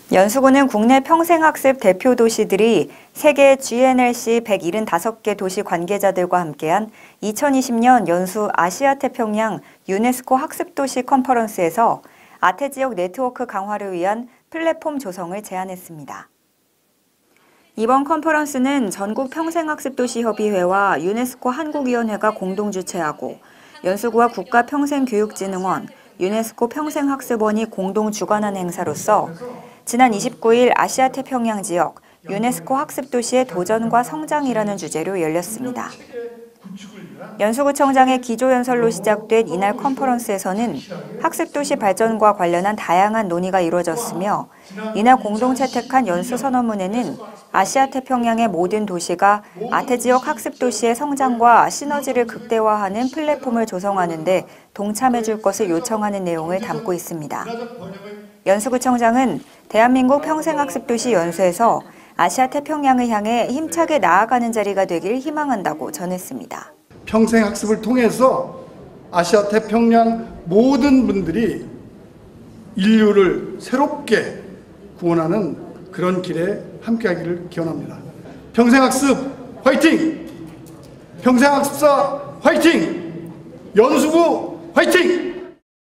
연수구는 국내 평생학습 대표 도시들이 세계 GNLC 175개 도시 관계자들과 함께한 2020년 연수 아시아태평양 유네스코 학습도시 컨퍼런스에서 아태지역 네트워크 강화를 위한 플랫폼 조성을 제안했습니다. 이번 컨퍼런스는 전국 평생학습도시협의회와 유네스코 한국위원회가 공동 주최하고 연수구와 국가평생교육진흥원, 유네스코 평생학습원이 공동 주관한 행사로서 지난 29일 아시아태평양 지역 유네스코 학습도시의 도전과 성장이라는 주제로 열렸습니다. 연수구청장의 기조연설로 시작된 이날 컨퍼런스에서는 학습도시 발전과 관련한 다양한 논의가 이루어졌으며 이날 공동 채택한 연수선언문에는 아시아태평양의 모든 도시가 아태지역 학습도시의 성장과 시너지를 극대화하는 플랫폼을 조성하는 데 동참해 줄 것을 요청하는 내용을 담고 있습니다. 연수구청장은 대한민국 평생학습도시 연수에서 아시아태평양을 향해 힘차게 나아가는 자리가 되길 희망한다고 전했습니다. 평생학습을 통해서 아시아태평양 모든 분들이 인류를 새롭게 구원하는 그런 길에 함께하기를 기원합니다. 평생학습 화이팅! 평생학습사 화이팅! 연수구 화이팅!